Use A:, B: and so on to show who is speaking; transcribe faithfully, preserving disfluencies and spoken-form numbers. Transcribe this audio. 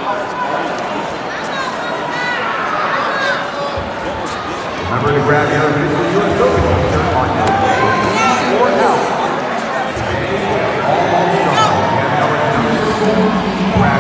A: Remember to grab your official U S Open t-shirt on your way or out. Today, all stars. We have our number two, grab